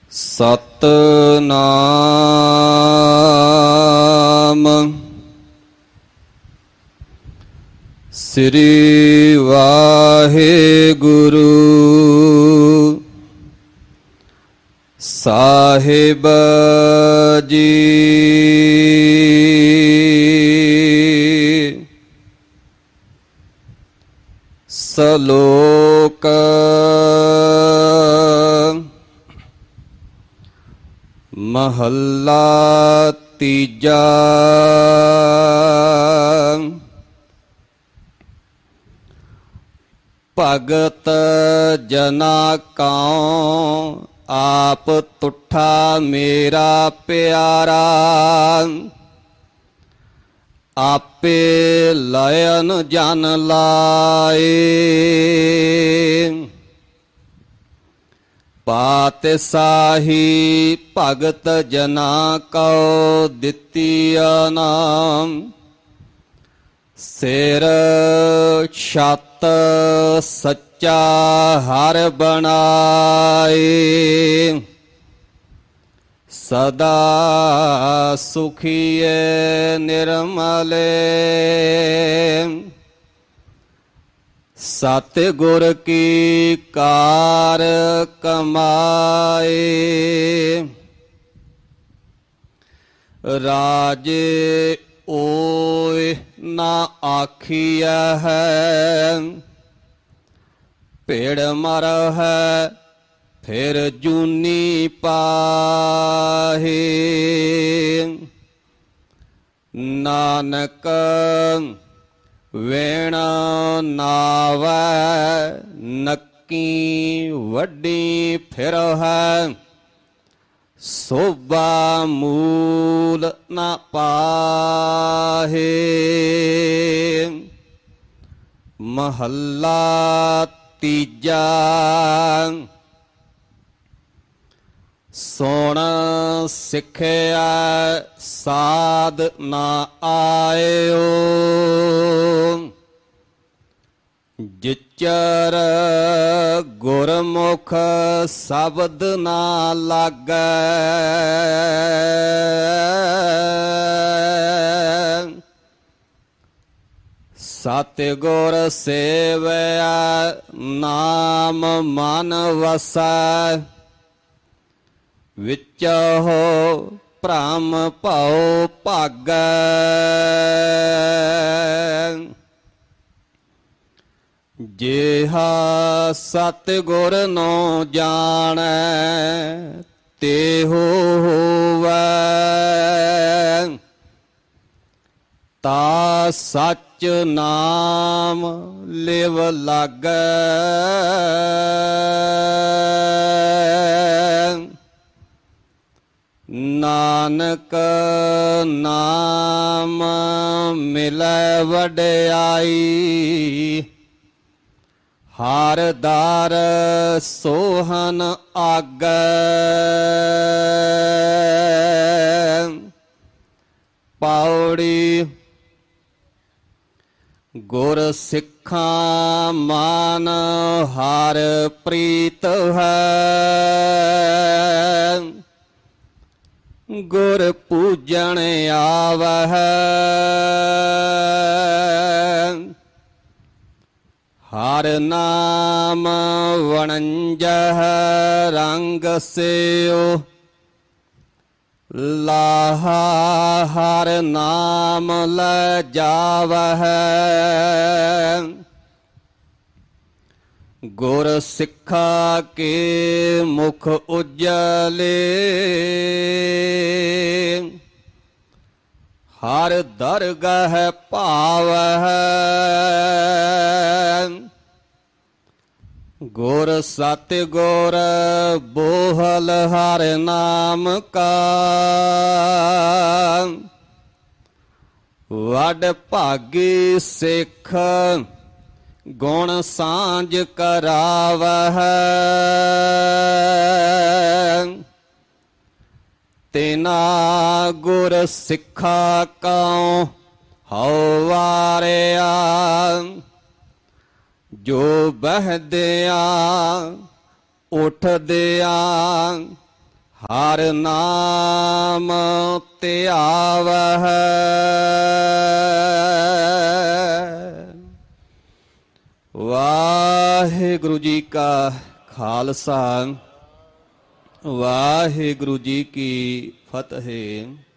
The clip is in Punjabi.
ਸਤਨਾਮ ਸ੍ਰੀ ਵਾਹਿਗੁਰੂ ਸਾਹਿਬ ਜੀ। ਸਲੋਕ ਮਹੱਲਾ ਤੀਜਾ। ਭਗਤ ਜਨਾ ਕਉ ਆਪ ਤੁਠਾ ਮੇਰਾ ਪਿਆਰਾ। ਆਪੇ ਲਇਨ ਜਨ ਲਾਏ। ਪਾਤਿਸਾਹੀ ਭਗਤ ਜਨਾ ਕਉ ਦਿੱਤੀਆ ਨਾਮ। ਸਿਰ ਛੱਤ ਸੱਚਾ ਹਰਿ ਬਣਾਏ। ਸਦਾ ਸੁਖੀਏ ਨਿਰਮਲੇ। ਸਤਿਗੁਰ ਕੀ ਕਾਰ ਕਮਾਏ। ਰਾਜੇ ਓਇ ਨਾ ਆਖੀਐ ਹੈ। ਭੇੜ ਮਰ ਹੈ ਫਿਰ ਜੂਨੀ ਪਾਹੇ। ਨਾਨਕ ਵੇਣ ਨਾਵੈ ਨੱਕੀ ਵੱਡੀ ਫਿਰ ਹੈ। ਸੋਭਾ ਮੂਲ ਨਾ ਪਾਹੇ। ਮਹੱਲਾ ਤੀਜਾ। ਸੁਣ ਸਿੱਖਿਆ ਸਾਧ ਨਾ ਆਇਓ। ਜਿਚਰ ਗੁਰਮੁਖ ਸ਼ਬਦ ਨਾ ਲਾਗੈ। ਸਤਿਗੁਰ ਸੇਵਿਆ ਨਾਮ ਮਨ ਵਸੈ। ਵਿਚਹੁ ਭ੍ਰਮ ਭਉ ਭਾਗੈ। ਜਿਹਾ ਸਤਿਗੁਰ ਨੋ ਜਾਣੈ ਤੇਹੋ ਹੋਵੈ। ਤਾ ਸਚ ਨਾਮ ਲਿਵ ਲਾਗੈ। ਨਾਨਕ ਨਾਮ ਮਿਲੈ ਵਡਿਆਈ। ਹਰ ਦਰ ਸੋਹਨ ਆਗੈ। ਪੌੜੀ। ਗੁਰ ਸਿੱਖਾਂ ਮਨ ਹਰ ਪ੍ਰੀਤ ਹੈ। ਗੁਰ ਪੂਜਣ ਆਵਹਿ। ਹਰ ਨਾਮ ਵਣੰਜਹ ਰੰਗ ਸਿਓ। ਲਾਹਾ ਹਰ ਨਾਮ ਲੈ ਜਾਵਹਿ। ਗੁਰ ਸਿੱਖਾ ਕੇ ਮੁਖ ਉਜਲੇ। ਹਰ ਦਰਗਹ ਭਾਵਹਿ। ਗੁਰ ਸਤਿਗੁਰ ਬੋਹਲ ਹਰ ਨਾਮ ਕਾ। ਵਡ ਭਾਗੀ ਸਿੱਖ ਗੁਣ ਸਾਂਝ ਕਰਾਵਹਿ। ਤਿਨਾ ਗੁਰ ਸਿੱਖਾ ਕਉ ਹਉ ਵਾਰਿਆ। ਜੋ ਬਹਿਦਿਆਂ ਉੱਠਦਿਆਂ ਹਰ ਨਾਮ ਧਿਆਵਹਿ। ਵਾਹਿਗੁਰੂ ਜੀ ਕਾ ਖਾਲਸਾ, ਵਾਹਿਗੁਰੂ ਜੀ ਕੀ ਫਤਿਹ।